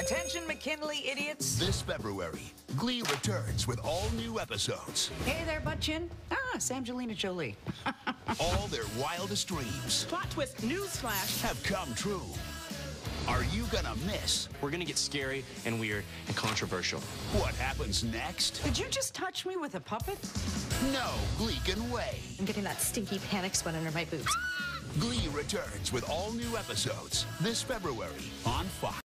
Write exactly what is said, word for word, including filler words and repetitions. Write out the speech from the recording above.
Attention, McKinley idiots. This February, Glee returns with all new episodes. Hey there, butt chin. Ah, Samgelina Jolie. All their wildest dreams Plot twist, newsflash. have come true. Are you gonna miss We're gonna get scary and weird and controversial. what happens next? Did you just touch me with a puppet? No Glee can wait. I'm getting that stinky panic sweat under my boots. Glee returns with all new episodes this February on Fox.